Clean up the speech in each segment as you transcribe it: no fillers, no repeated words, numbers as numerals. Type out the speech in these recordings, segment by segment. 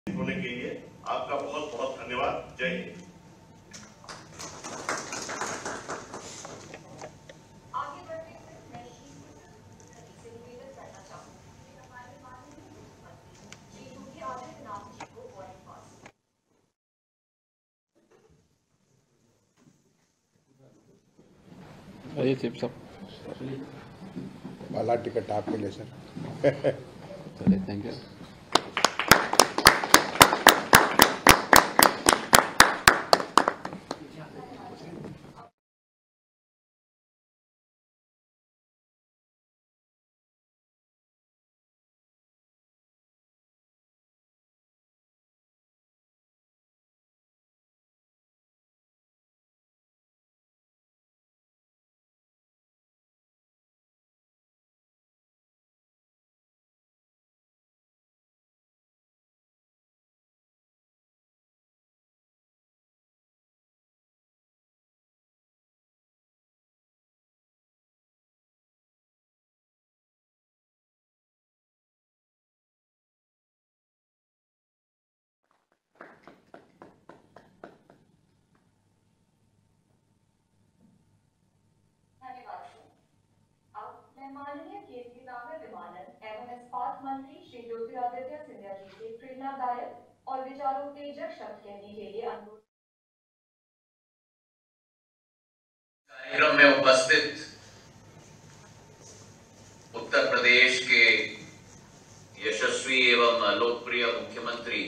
होने के लिए आपका बहुत बहुत धन्यवाद। जय हिंद। आगे बढ़ते हुए मैं से निवेदन करना चाहूंगी कि हमारे माननीय मुख्यमंत्री श्री योगी आदित्यनाथ जी को बोर्डिंग पास। अरे चिप सब वाला टिकट आपके लिए सर। चलिए, थैंक यू। माननीय केंद्रीय नागर विमानन एवं इस्पात मंत्री श्री ज्योतिरादित्य सिंधिया जी से प्रेरणादायक और विचारोत्तेजक शब्द कहने के लिए अनुरोध। कार्यक्रम में उपस्थित उत्तर प्रदेश के यशस्वी एवं लोकप्रिय मुख्यमंत्री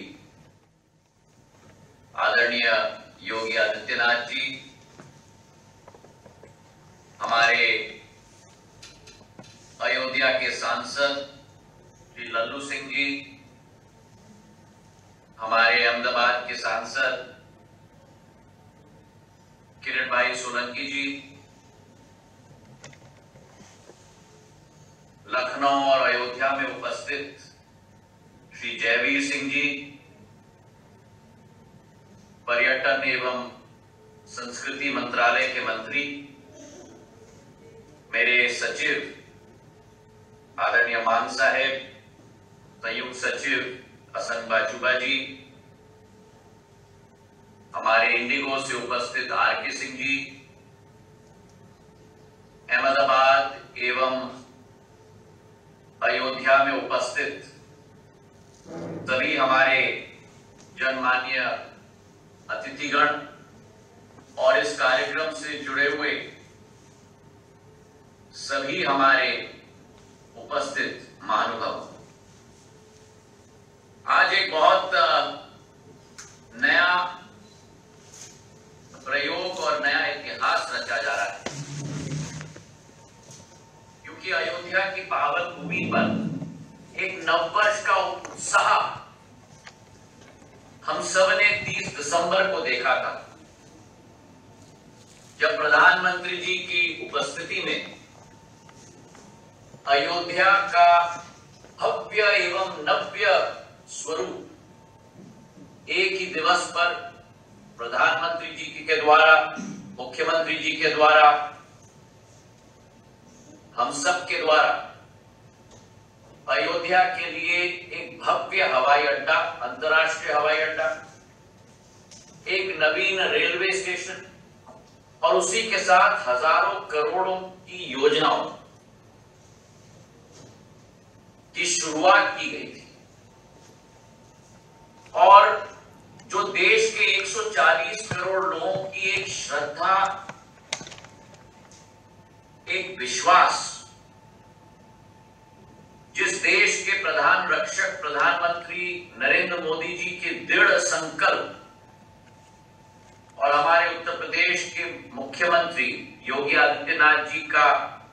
आदरणीय योगी आदित्यनाथ जी, हमारे अयोध्या के सांसद श्री लल्लू सिंह जी, हमारे अहमदाबाद के सांसद किरण भाई सोलंकी जी, लखनऊ और अयोध्या में उपस्थित श्री जयवीर सिंह जी, पर्यटन एवं संस्कृति मंत्रालय के मंत्री, मेरे सचिव आदरणीय मान साहेब, संयुक्त सचिव हसन बाजूबा जी, हमारे इंडिगो से उपस्थित आर के सिंह जी, अहमदाबाद एवं अयोध्या में उपस्थित सभी हमारे जनमान्य अतिथिगण और इस कार्यक्रम से जुड़े हुए सभी हमारे उपस्थित महानुभाव, आज एक बहुत नया प्रयोग और नया इतिहास रचा जा रहा है, क्योंकि अयोध्या की पावन भूमि पर एक नववर्ष का उत्साह हम सब ने 30 दिसंबर को देखा था, जब प्रधानमंत्री जी की उपस्थिति में अयोध्या का भव्य एवं नव्य स्वरूप एक ही दिवस पर प्रधानमंत्री जी के द्वारा, मुख्यमंत्री जी के द्वारा, हम सब के द्वारा अयोध्या के लिए एक भव्य हवाई अड्डा, अंतर्राष्ट्रीय हवाई अड्डा, एक नवीन रेलवे स्टेशन और उसी के साथ हजारों करोड़ों की योजनाओं की शुरुआत की गई थी और जो देश के 140 करोड़ लोगों की एक श्रद्धा, एक विश्वास, जिस देश के प्रधान रक्षक प्रधानमंत्री नरेंद्र मोदी जी के दृढ़ संकल्प और हमारे उत्तर प्रदेश के मुख्यमंत्री योगी आदित्यनाथ जी का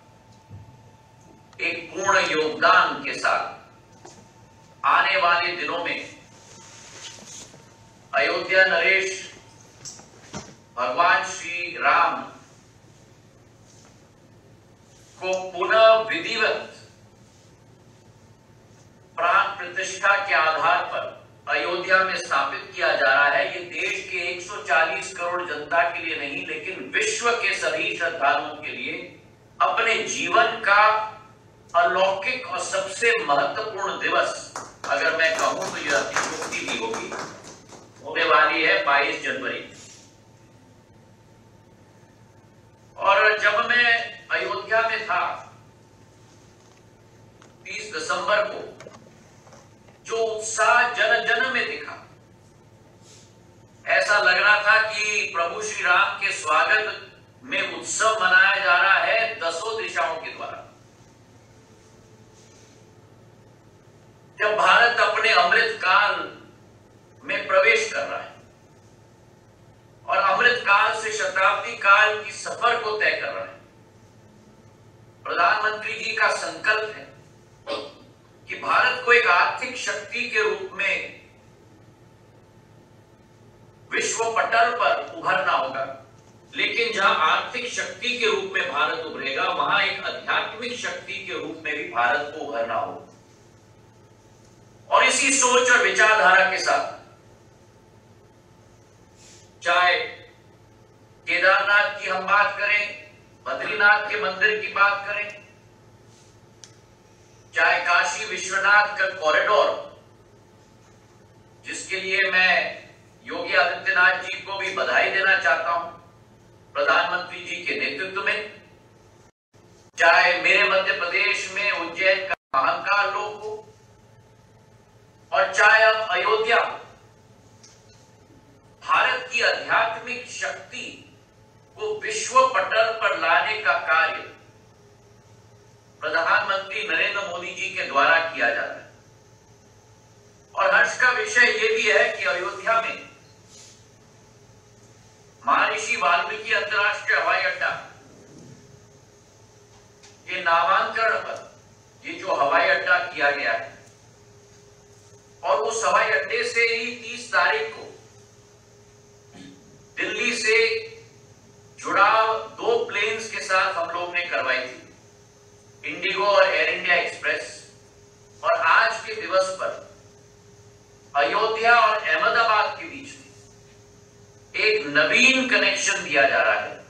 एक पूर्ण योगदान के साथ आने वाले दिनों में अयोध्या नरेश भगवान श्री राम को पुनः विधिवत प्राण प्रतिष्ठा के आधार पर अयोध्या में स्थापित किया जा रहा है। ये देश के 140 करोड़ जनता के लिए नहीं, लेकिन विश्व के सभी श्रद्धालुओं के लिए अपने जीवन का अलौकिक और सबसे महत्वपूर्ण दिवस अगर मैं कहूं तो यह अतिशयोक्ति भी होगी, होने वाली है 22 जनवरी। और जब मैं अयोध्या में था 30 दिसंबर को, जो उत्साह जन जन में दिखा, ऐसा लग रहा था कि प्रभु श्री राम के स्वागत में उत्सव मनाया जा रहा है 10 दिशाओं के द्वारा। जब भारत अपने अमृत काल में प्रवेश कर रहा है और अमृत काल से शताब्दी काल की सफर को तय कर रहा है, प्रधानमंत्री जी का संकल्प है कि भारत को एक आर्थिक शक्ति के रूप में विश्व पटल पर उभरना होगा। लेकिन जहां आर्थिक शक्ति के रूप में भारत उभरेगा, वहां एक आध्यात्मिक शक्ति के रूप में भी भारत को उभरना होगा। और इसी सोच और विचारधारा के साथ, चाहे केदारनाथ की हम बात करें, बद्रीनाथ के मंदिर की बात करें, चाहे काशी विश्वनाथ का कॉरिडोर, जिसके लिए मैं योगी आदित्यनाथ जी को भी बधाई देना चाहता हूं प्रधानमंत्री जी के नेतृत्व में, चाहे मेरे मध्य प्रदेश में उज्जैन का महाकाल लोक हो, और चाहे अब अयोध्या, भारत की आध्यात्मिक शक्ति को विश्व पटल पर लाने का कार्य प्रधानमंत्री नरेंद्र मोदी जी के द्वारा किया जा रहा है। और हर्ष का विषय यह भी है कि अयोध्या में महर्षि वाल्मीकि अंतर्राष्ट्रीय हवाई अड्डा के नामांकन पर ये जो हवाई अड्डा किया गया है, और उस हवाई अड्डे से ही 30 तारीख को दिल्ली से जुड़ाव 2 प्लेन्स के साथ हम लोग ने करवाई थी, इंडिगो और एयर इंडिया एक्सप्रेस। और आज के दिवस पर अयोध्या और अहमदाबाद के बीच में एक नवीन कनेक्शन दिया जा रहा है।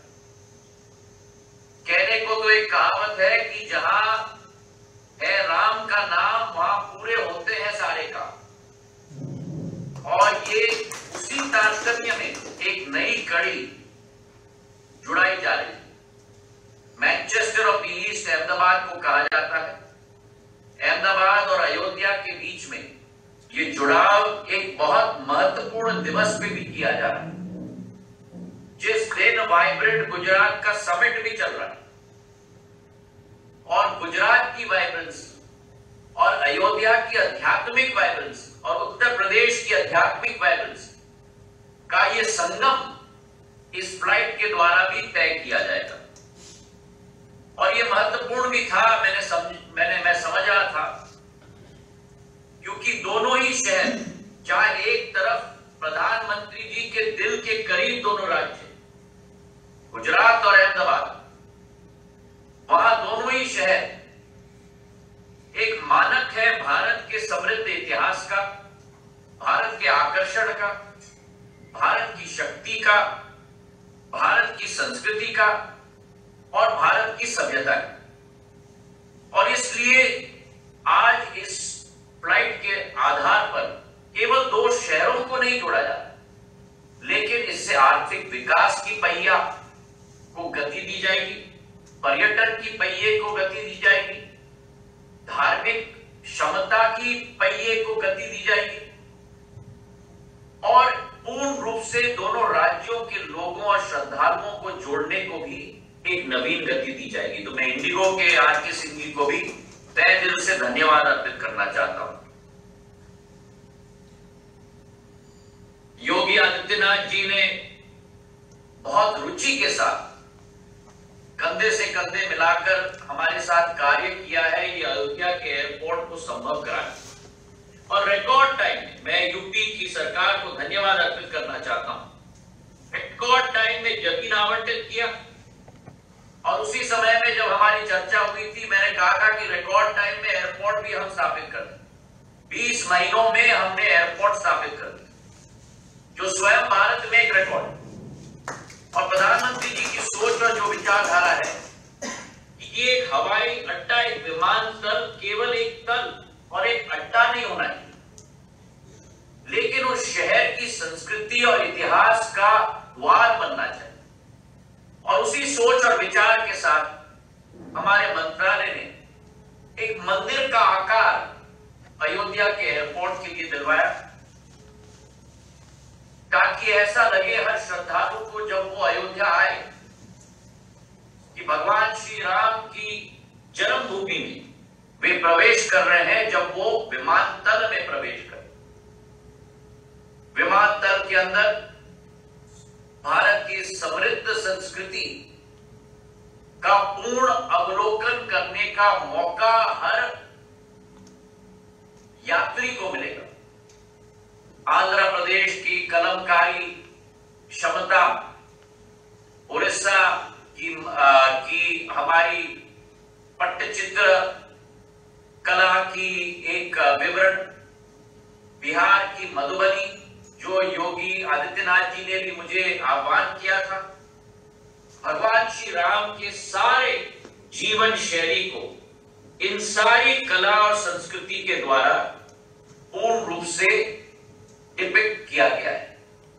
कहने को तो एक कहावत है कि जहां है राम का नाम, वहां पूरे होते हैं सारे काम। और ये उसी तारतम्य में एक नई कड़ी जुड़ाई जा रही है। Manchester of the east Ahmedabad को कहा जाता है। अहमदाबाद और अयोध्या के बीच में ये जुड़ाव एक बहुत महत्वपूर्ण दिवस पे भी किया जा रहा है, जिस दिन वाइब्रेंट गुजरात का समिट भी चल रहा है। और गुजरात की वाइब्रेंसी और अयोध्या की आध्यात्मिक वाइब्रेंसी और उत्तर प्रदेश की आध्यात्मिक वाइब्रेंसी का ये संगम इस फ्लाइट के द्वारा भी तय किया जाएगा। और ये महत्वपूर्ण भी था, मैं समझ रहा था, क्योंकि दोनों ही शहर, चाहे एक तरफ प्रधानमंत्री जी के दिल के करीब दोनों राज्य गुजरात और अहमदाबाद, वहां दोनों ही शहर एक मानक है भारत के समृद्ध इतिहास का, भारत के आकर्षण का, भारत की शक्ति का, भारत की संस्कृति का और भारत की सभ्यता का। और इसलिए आज इस फ्लाइट के आधार पर केवल 2 शहरों को नहीं जोड़ा जाता, लेकिन इससे आर्थिक विकास की पहिया को गति दी जाएगी, पर्यटन की पहिए को गति दी जाएगी, धार्मिक क्षमता की पहिए को गति दी जाएगी, और पूर्ण रूप से दोनों राज्यों के लोगों और श्रद्धालुओं को जोड़ने को भी एक नवीन गति दी जाएगी। तो मैं इंडिगो के आर.के. सिंह जी को भी तहे दिल से धन्यवाद अर्पित करना चाहता हूं। योगी आदित्यनाथ जी ने बहुत रुचि के साथ कंधे से कंधे मिलाकर हमारे साथ कार्य किया है, ये अयोध्या के एयरपोर्ट को संभव कराया। और रिकॉर्ड टाइम में मैं यूपी की सरकार को धन्यवाद अर्पित करना चाहता हूं। रिकॉर्ड टाइम में जमीन आवंटित किया, और उसी समय में जब हमारी चर्चा हुई थी, मैंने कहा था कि रिकॉर्ड टाइम में एयरपोर्ट भी हम स्थापित कर दें। 20 महीनों में हमने एयरपोर्ट स्थापित कर दिया, जो स्वयं भारत में एक रिकॉर्ड है। और प्रधानमंत्री जी की सोच और जो विचारधारा है कि ये एक हवाई अड्डा, एक विमानतल केवल एक तल और एक अड्डा नहीं होना चाहिए, लेकिन उस शहर की संस्कृति और इतिहास का द्वार बनना चाहिए। और उसी सोच और विचार के साथ हमारे मंत्रालय ने एक मंदिर का आकार अयोध्या के एयरपोर्ट के लिए दिलवाया, ताकि ऐसा लगे हर श्रद्धालु को जब वो अयोध्या आए कि भगवान श्री राम की जन्मभूमि में वे प्रवेश कर रहे हैं। जब वो विमानतल में प्रवेश कर, विमानतल के अंदर भारत की समृद्ध संस्कृति का पूर्ण अवलोकन करने का मौका हर यात्री को मिलेगा। आंध्र प्रदेश की कलमकारी क्षमता, उड़ीसा की हमारी पट्टचित्र कला की एक विवरण, बिहार की मधुबनी जो योगी आदित्यनाथ जी ने भी मुझे आह्वान किया था, भगवान श्री राम के सारे जीवन शैली को इन सारी कला और संस्कृति के द्वारा पूर्ण रूप से डिपिक्ट किया गया है।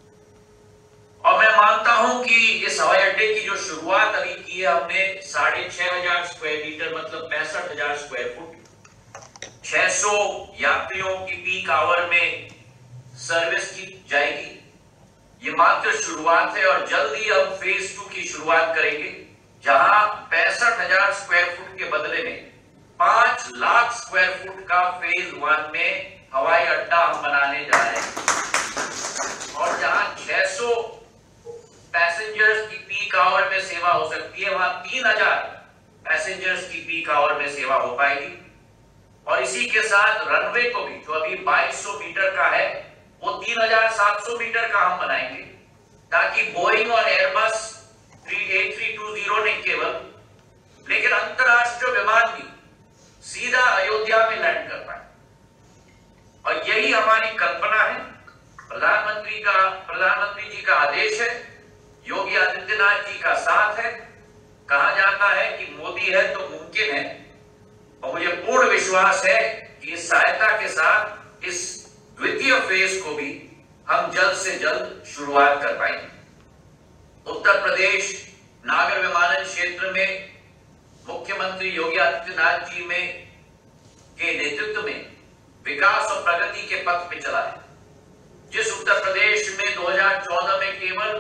और मैं मानता हूं कि इस हवाई अड्डे की जो शुरुआत अभी की है हमने 6,500 स्क्वायर मीटर मतलब 65,000 स्क्वायर फुट, 600 यात्रियों की पीक आवर में सर्विस की जाएगी। ये मात्र शुरुआत है और जल्द ही हम फेज 2 की शुरुआत करेंगे, जहां 65,000 स्क्वायर फुट के बदले में 5 लाख स्क्वायर फुट का फेज 1 में हवाई अड्डा हम बनाने जा रहे हैं। और जहां 600 पैसेंजर्स की पीक आवर में सेवा हो सकती है, वहां 3,000 पैसेंजर्स की पीक आवर में सेवा हो पाएगी। और इसी के साथ रनवे को भी, जो अभी 2200 मीटर का है, वो 3,700 मीटर का हम बनाएंगे, ताकि बोइंग और एयरबस A320 नहीं केवल, लेकिन अंतरराष्ट्रीय विमान भी सीधा अयोध्या में लैंड कर पाए। और यही हमारी कल्पना है। प्रधानमंत्री जी का आदेश है, योगी आदित्यनाथ जी का साथ है। कहा जाता है कि मोदी है तो मुमकिन है, और मुझे पूर्ण विश्वास है कि इस सहायता के साथ इस द्वितीय फेज को भी हम जल्द से जल्द शुरुआत कर पाएंगे। उत्तर प्रदेश नागर विमानन क्षेत्र में मुख्यमंत्री योगी आदित्यनाथ जी के नेतृत्व में विकास और प्रगति के पथ पे चला है। जिस उत्तर प्रदेश में 2014 में केवल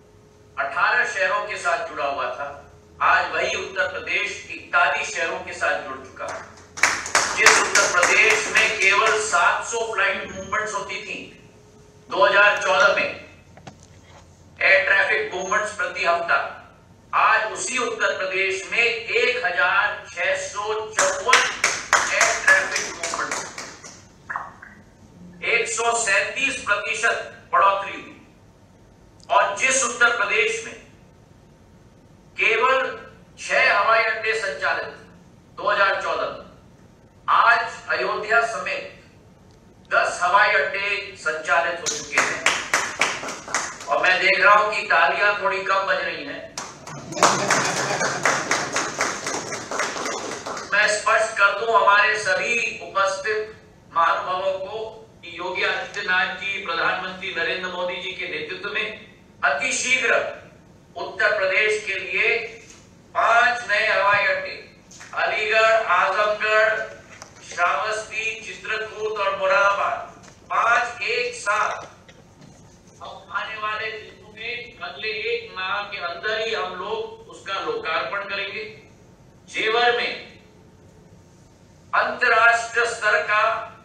18 शहरों के साथ जुड़ा हुआ था, आज वही उत्तर प्रदेश 41 शहरों के साथ जुड़ चुका है। जिस उत्तर प्रदेश में केवल 700 फ्लाइट मूवमेंट्स होती थी 2014 में, एयर ट्रैफिक मूवमेंट्स प्रति हफ्ता, आज उसी उत्तर प्रदेश में 1,654 एयर ट्रैफिक मूवमेंट्स, 137% बढ़ोतरी हुई। और जिस उत्तर प्रदेश में केवल 6 हवाई अड्डे संचालित 2014 में, आज अयोध्या समेत 10 हवाई अड्डे संचालित हो चुके हैं। और मैं देख रहा हूं कि तालियां थोड़ी कम बज रही हैं। मैं स्पष्ट कर दूं हमारे सभी उपस्थित महानुभावों को कि योगी आदित्यनाथ जी, प्रधानमंत्री नरेंद्र मोदी जी के नेतृत्व में अतिशीघ्र उत्तर प्रदेश के लिए 5 नए हवाई अड्डे, अलीगढ़, आजमगढ़, श्रावस्ती, चित्रकूट और मुरादाबाद, 5 एक साथ अब आने वाले दिनों में, अगले 1 माह के अंदर ही हम लोग उसका लोकार्पण करेंगे। जेवर में अंतरराष्ट्रीय स्तर का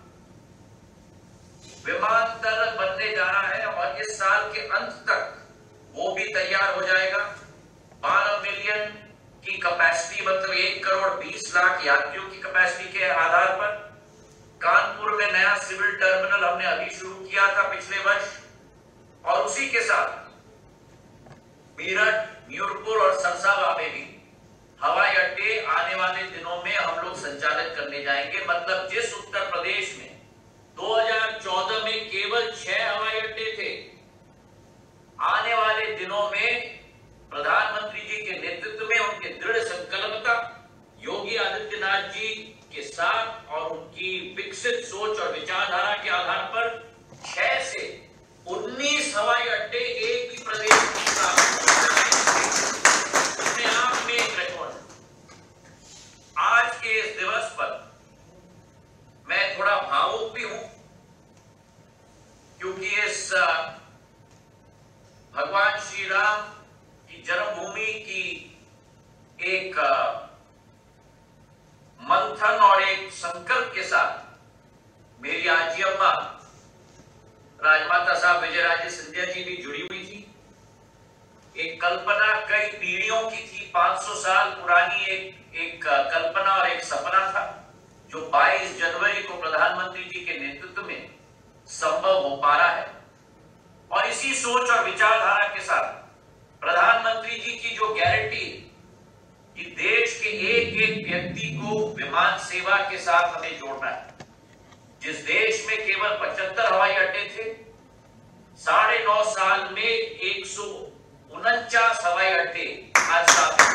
विमानतल बनने जा रहा है और इस साल के अंत तक वो भी तैयार हो जाएगा। 12 मिलियन की कैपेसिटी, मतलब 1,20,00,000 यात्रियों की कैपेसिटी के आधार पर। कानपुर में नया सिविल टर्मिनल हमने अभी शुरू किया था पिछले वर्ष, और उसी के साथ मेरठ, न्यूरपुर और सरसावा में भी हवाई अड्डे आने वाले दिनों में हम लोग संचालित करने जाएंगे। मतलब जिस उत्तर प्रदेश में 2014 में केवल 6 हवाई अड्डे थे, आने वाले दिनों में प्रधानमंत्री जी के नेतृत्व में, उनके दृढ़ संकल्पता, योगी आदित्यनाथ जी के साथ और उनकी विकसित सोच और विचारधारा के आधार पर 6 क्योंकि इस भगवान श्री राम की जन्मभूमि की एक मंथन और एक संकल्प के साथ मेरी आजी अम्मा राजमाता साहब विजयराजे सिंधिया जी भी जुड़ी हुई थी। एक कल्पना कई पीढ़ियों की थी, 500 साल पुरानी एक कल्पना और एक सपना था, जो 22 जनवरी को प्रधानमंत्री जी के नेतृत्व में संभव हो पा रहा है। और इसी सोच और विचारधारा के साथ प्रधानमंत्री जी की जो गारंटी कि देश के एक एक व्यक्ति को विमान सेवा के साथ हमें जोड़ना है। जिस देश में केवल 75 हवाई अड्डे थे, 9.5 साल में 149 हवाई अड्डे आज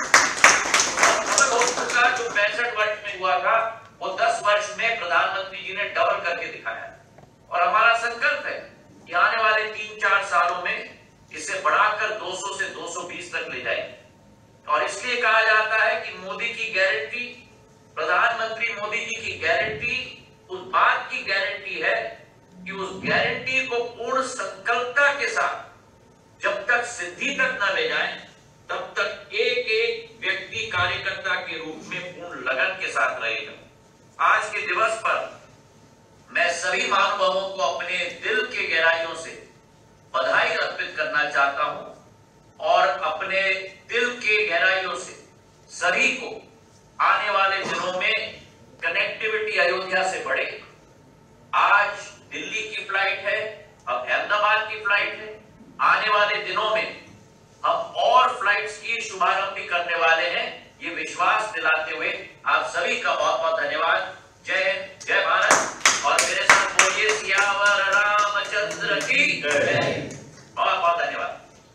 हो चुका। जो 65 वर्ष में हुआ था वो 10 वर्ष में प्रधानमंत्री जी ने डबल करके दिखाया। और हमारा संकल्प है कि आने वाले 3-4 सालों में इसे बढ़ाकर 200 से 220 तक ले जाएंगे। और इसलिए कहा जाता है कि मोदी की गारंटी, प्रधानमंत्री मोदी जी की गारंटी उस बात की गारंटी है कि उस गारंटी को पूर्ण संकल्पता के साथ जब तक सिद्धि तक न ले जाए, तब तक एक एक व्यक्ति कार्यकर्ता के रूप में पूर्ण लगन के साथ रहेगा। आज के दिवस पर मैं सभी महानुभावों को अपने दिल के गहराइयों से बधाई अर्पित करना चाहता हूं और अपने दिल के गहराइयों से सभी को आने वाले दिनों में कनेक्टिविटी अयोध्या से बढ़े। आज दिल्ली की फ्लाइट है, अब अहमदाबाद की फ्लाइट है। आने वाले दिनों में हम और फ्लाइट्स की शुभारंभ भी करने वाले हैं। ये विश्वास दिलाते हुए आप सभी का बहुत बहुत धन्यवाद। जय हिंद, जय भारत। और मेरे साथ बोलिए सियावर रामचंद्र की जय। बहुत बहुत धन्यवाद।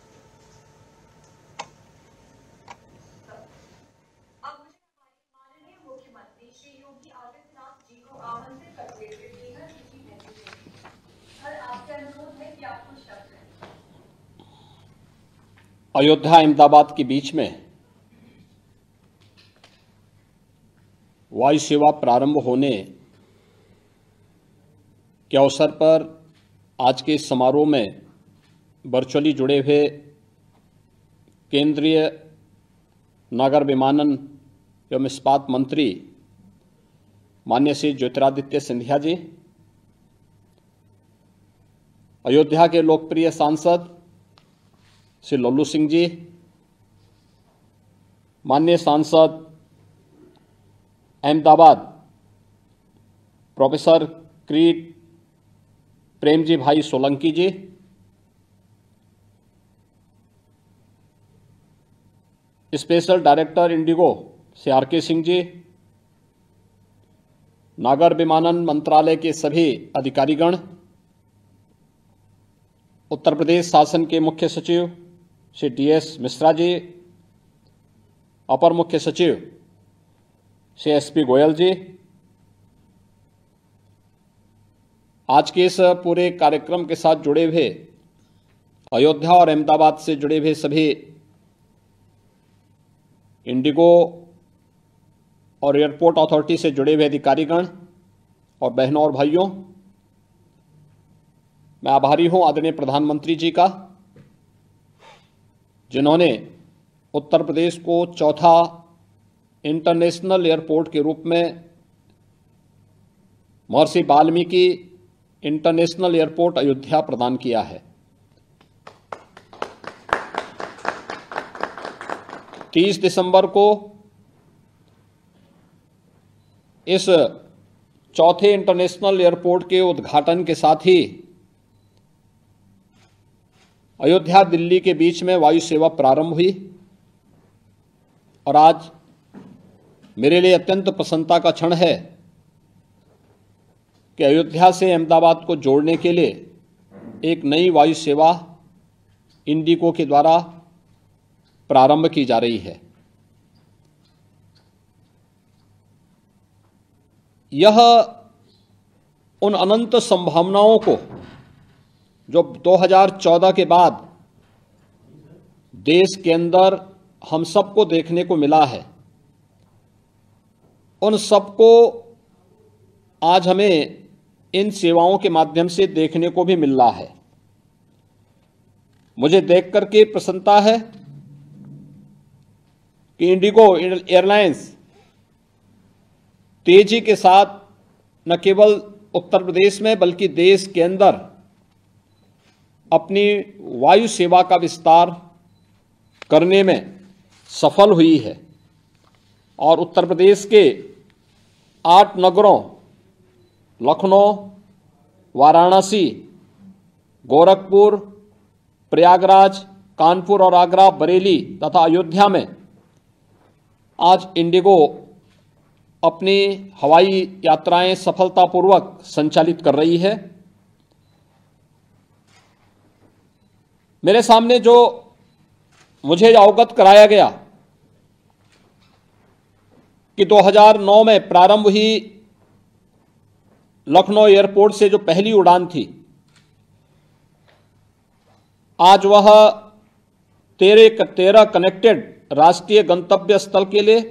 अयोध्या अहमदाबाद के बीच में वायु सेवा प्रारंभ होने के अवसर पर आज के इस समारोह में वर्चुअली जुड़े हुए केंद्रीय नागर विमानन एवं इस्पात मंत्री माननीय श्री ज्योतिरादित्य सिंधिया जी, अयोध्या के लोकप्रिय सांसद श्री लल्लू सिंह जी, माननीय सांसद Ahmedabad professor Kirit Premji Bhai Solanki ji, special director IndiGo Shri R K. Singh ji, नागर विमानन मंत्रालय के सभी अधिकारीगण, उत्तर प्रदेश शासन के मुख्य सचिव श्री डी.एस. मिश्रा जी, अपर मुख्य सचिव श्री एस.पी. गोयल जी, आज के इस पूरे कार्यक्रम के साथ जुड़े हुए अयोध्या और अहमदाबाद से जुड़े हुए सभी इंडिगो और एयरपोर्ट अथॉरिटी से जुड़े हुए अधिकारीगण और बहनों और भाइयों, मैं आभारी हूं आदरणीय प्रधानमंत्री जी का, जिन्होंने उत्तर प्रदेश को चौथा इंटरनेशनल एयरपोर्ट के रूप में महर्षि वाल्मीकि इंटरनेशनल एयरपोर्ट अयोध्या प्रदान किया है। 30 दिसंबर को इस चौथे इंटरनेशनल एयरपोर्ट के उद्घाटन के साथ ही अयोध्या दिल्ली के बीच में वायु सेवा प्रारंभ हुई और आज मेरे लिए अत्यंत प्रसन्नता का क्षण है कि अयोध्या से अहमदाबाद को जोड़ने के लिए एक नई वायु सेवा इंडिगो के द्वारा प्रारंभ की जा रही है। यह उन अनंत संभावनाओं को जो 2014 के बाद देश के अंदर हम सबको देखने को मिला है, उन सबको आज हमें इन सेवाओं के माध्यम से देखने को भी मिल रहा है। मुझे देख करके प्रसन्नता है कि इंडिगो एयरलाइंस तेजी के साथ न केवल उत्तर प्रदेश में बल्कि देश के अंदर अपनी वायु सेवा का विस्तार करने में सफल हुई है और उत्तर प्रदेश के 8 नगरों लखनऊ, वाराणसी, गोरखपुर, प्रयागराज, कानपुर और आगरा, बरेली तथा अयोध्या में आज इंडिगो अपनी हवाई यात्राएं सफलतापूर्वक संचालित कर रही है। मेरे सामने जो मुझे अवगत कराया गया कि 2009 में प्रारंभ हुई लखनऊ एयरपोर्ट से जो पहली उड़ान थी, आज वह 13 कनेक्टेड राष्ट्रीय गंतव्य स्थल के लिए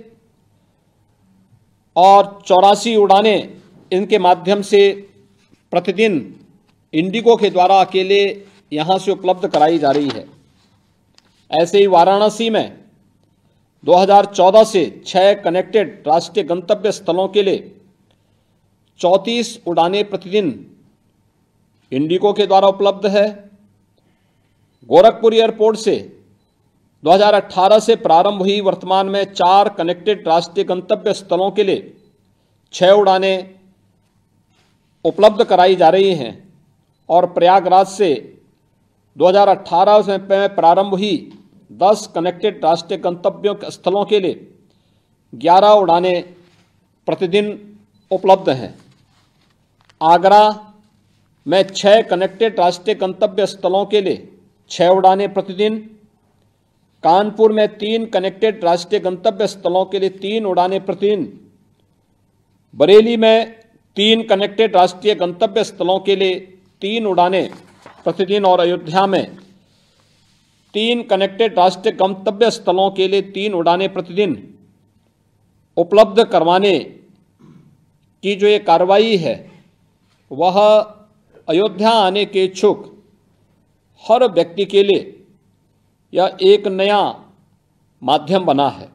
और 84 उड़ानें इनके माध्यम से प्रतिदिन इंडिगो के द्वारा अकेले यहां से उपलब्ध कराई जा रही है। ऐसे ही वाराणसी में 2014 से 6 कनेक्टेड राष्ट्रीय गंतव्य स्थलों के लिए 34 उड़ानें प्रतिदिन इंडिगो के द्वारा उपलब्ध है। गोरखपुर एयरपोर्ट से 2018 से प्रारंभ हुई वर्तमान में 4 कनेक्टेड राष्ट्रीय गंतव्य स्थलों के लिए 6 उड़ानें उपलब्ध कराई जा रही हैं और प्रयागराज से 2018 में प्रारंभ हुई 10 कनेक्टेड राष्ट्रीय गंतव्यों स्थलों के लिए 11 उड़ानें प्रतिदिन उपलब्ध हैं। आगरा में 6 कनेक्टेड राष्ट्रीय गंतव्य स्थलों के लिए 6 उड़ानें प्रतिदिन, कानपुर में 3 कनेक्टेड राष्ट्रीय गंतव्य स्थलों के लिए 3 उड़ानें प्रतिदिन, बरेली में 3 कनेक्टेड राष्ट्रीय गंतव्य स्थलों के लिए 3 उड़ानें प्रतिदिन और अयोध्या में 3 कनेक्टेड राष्ट्रीय गंतव्य स्थलों के लिए 3 उड़ानें प्रतिदिन उपलब्ध करवाने की जो ये कार्रवाई है वह अयोध्या आने के इच्छुक हर व्यक्ति के लिए यह एक नया माध्यम बना है।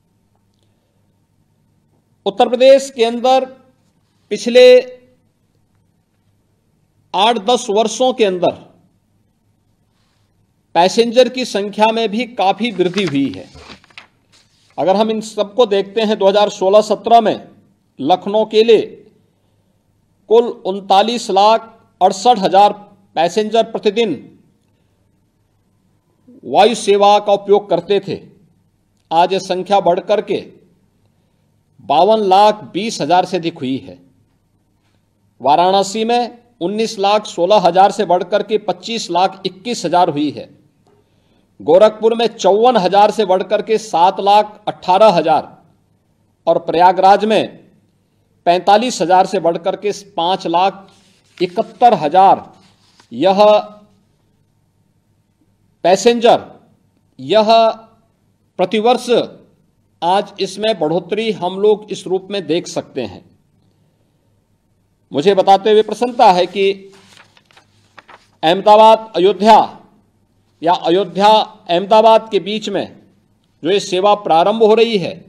उत्तर प्रदेश के अंदर पिछले 8-10 वर्षों के अंदर पैसेंजर की संख्या में भी काफी वृद्धि हुई है। अगर हम इन सबको देखते हैं 2016-17 में लखनऊ के लिए कुल 39,68,000 पैसेंजर प्रतिदिन वायु सेवा का उपयोग करते थे। आज यह संख्या बढ़कर के 52,20,000 से अधिक हुई है। वाराणसी में 19,16,000 से बढ़कर के 25,21,000 हुई है। गोरखपुर में 54,000 से बढ़कर के 7,18,000 और प्रयागराज में 45,000 से बढ़कर के 5,71,000 यह पैसेंजर, यह प्रतिवर्ष आज इसमें बढ़ोतरी हम लोग इस रूप में देख सकते हैं। मुझे बताते हुए प्रसन्नता है कि अहमदाबाद अयोध्या या अयोध्या अहमदाबाद के बीच में जो ये सेवा प्रारंभ हो रही है,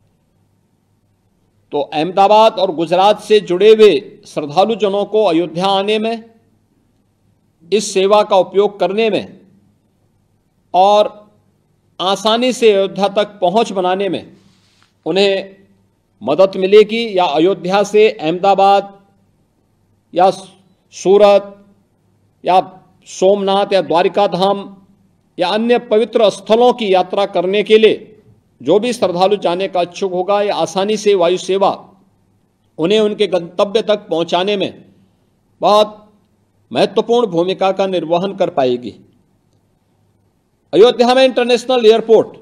तो अहमदाबाद और गुजरात से जुड़े हुए श्रद्धालुजनों को अयोध्या आने में, इस सेवा का उपयोग करने में और आसानी से अयोध्या तक पहुंच बनाने में उन्हें मदद मिलेगी। या अयोध्या से अहमदाबाद या सूरत या सोमनाथ या द्वारिका धाम या अन्य पवित्र स्थलों की यात्रा करने के लिए जो भी श्रद्धालु जाने का इच्छुक होगा, या आसानी से वायु सेवा उन्हें उनके गंतव्य तक पहुंचाने में बहुत महत्वपूर्ण भूमिका का निर्वहन कर पाएगी। अयोध्या में इंटरनेशनल एयरपोर्ट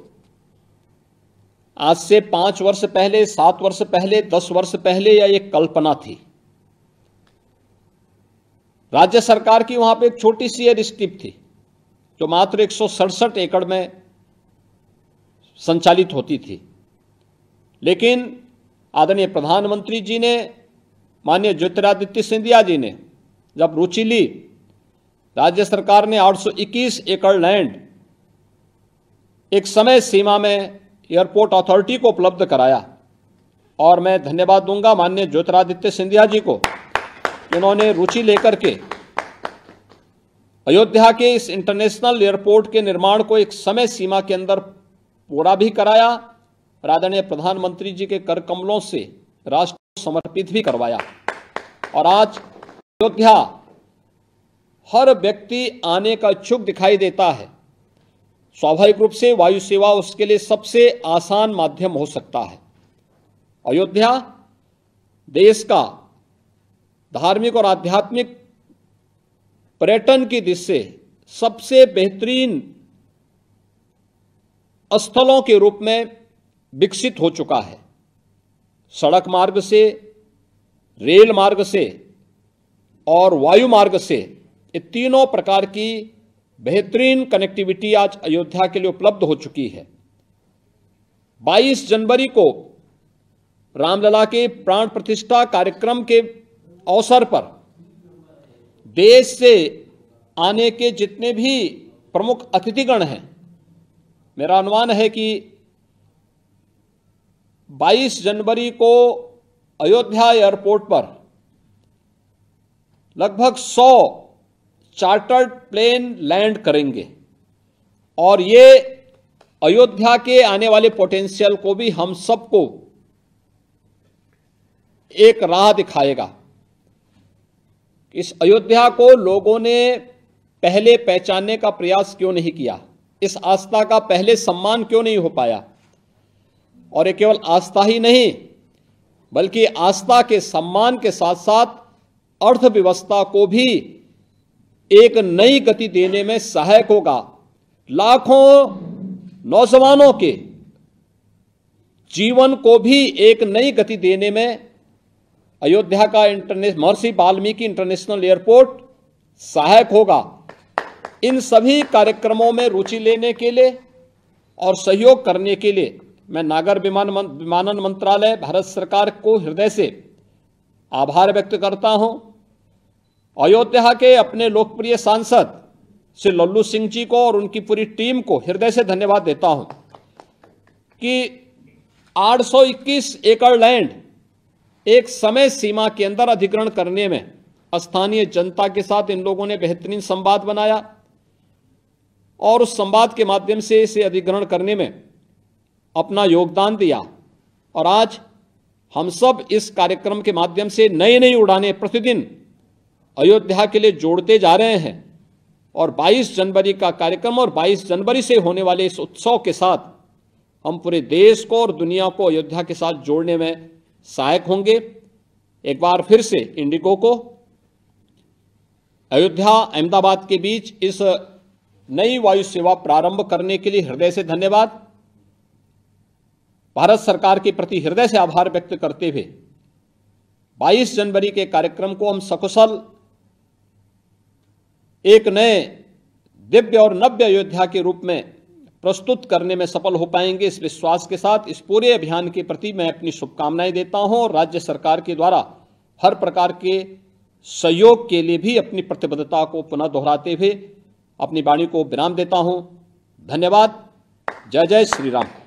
आज से 5 वर्ष पहले, 7 वर्ष पहले, 10 वर्ष पहले यह एक कल्पना थी। राज्य सरकार की वहां पे एक छोटी सी एयर स्ट्रिप थी जो मात्र 167 एकड़ में संचालित होती थी, लेकिन आदरणीय प्रधानमंत्री जी ने माननीय ज्योतिरादित्य सिंधिया जी ने जब रुचि ली, राज्य सरकार ने 821 एकड़ लैंड एक समय सीमा में एयरपोर्ट अथॉरिटी को उपलब्ध कराया। और मैं धन्यवाद दूंगा माननीय ज्योतिरादित्य सिंधिया जी को, उन्होंने रुचि लेकर के अयोध्या के इस इंटरनेशनल एयरपोर्ट के निर्माण को एक समय सीमा के अंदर पूरा भी कराया, आदरणीय प्रधानमंत्री जी के कर कमलों से राष्ट्र को समर्पित भी करवाया। और आज अयोध्या हर व्यक्ति आने का इच्छुक दिखाई देता है। स्वाभाविक रूप से वायु सेवा उसके लिए सबसे आसान माध्यम हो सकता है। अयोध्या देश का धार्मिक और आध्यात्मिक पर्यटन की दृष्टि से सबसे बेहतरीन स्थलों के रूप में विकसित हो चुका है। सड़क मार्ग से, रेल मार्ग से और वायु मार्ग से, ये तीनों प्रकार की बेहतरीन कनेक्टिविटी आज अयोध्या के लिए उपलब्ध हो चुकी है। 22 जनवरी को रामलला के प्राण प्रतिष्ठा कार्यक्रम के अवसर पर देश से आने के जितने भी प्रमुख अतिथिगण हैं, मेरा अनुमान है कि 22 जनवरी को अयोध्या एयरपोर्ट पर लगभग 100 चार्टर्ड प्लेन लैंड करेंगे और ये अयोध्या के आने वाले पोटेंशियल को भी हम सबको एक राह दिखाएगा। इस अयोध्या को लोगों ने पहले पहचानने का प्रयास क्यों नहीं किया, इस आस्था का पहले सम्मान क्यों नहीं हो पाया। और ये केवल आस्था ही नहीं बल्कि आस्था के सम्मान के साथ साथ अर्थव्यवस्था को भी एक नई गति देने में सहायक होगा। लाखों नौजवानों के जीवन को भी एक नई गति देने में अयोध्या का महर्षि वाल्मीकि इंटरनेशनल एयरपोर्ट सहायक होगा। इन सभी कार्यक्रमों में रुचि लेने के लिए और सहयोग करने के लिए मैं नागर विमानन मंत्रालय भारत सरकार को हृदय से आभार व्यक्त करता हूं। अयोध्या के अपने लोकप्रिय सांसद श्री लल्लू सिंह जी को और उनकी पूरी टीम को हृदय से धन्यवाद देता हूं कि 821 एकड़ लैंड एक समय सीमा के अंदर अधिग्रहण करने में स्थानीय जनता के साथ इन लोगों ने बेहतरीन संवाद बनाया और उस संवाद के माध्यम से इसे अधिग्रहण करने में अपना योगदान दिया। और आज हम सब इस कार्यक्रम के माध्यम से नई नई उड़ानें प्रतिदिन अयोध्या के लिए जोड़ते जा रहे हैं। और 22 जनवरी का कार्यक्रम और 22 जनवरी से होने वाले इस उत्सव के साथ हम पूरे देश को और दुनिया को अयोध्या के साथ जोड़ने में सहायक होंगे। एक बार फिर से इंडिगो को अयोध्या अहमदाबाद के बीच इस नई वायु सेवा प्रारंभ करने के लिए हृदय से धन्यवाद। भारत सरकार के प्रति हृदय से आभार व्यक्त करते हुए 22 जनवरी के कार्यक्रम को हम सकुशल एक नए दिव्य और नव्य अयोध्या के रूप में प्रस्तुत करने में सफल हो पाएंगे, इस विश्वास के साथ इस पूरे अभियान के प्रति मैं अपनी शुभकामनाएं देता हूं और राज्य सरकार के द्वारा हर प्रकार के सहयोग के लिए भी अपनी प्रतिबद्धता को पुनः दोहराते हुए अपनी वाणी को विराम देता हूं। धन्यवाद। जय जय श्री राम।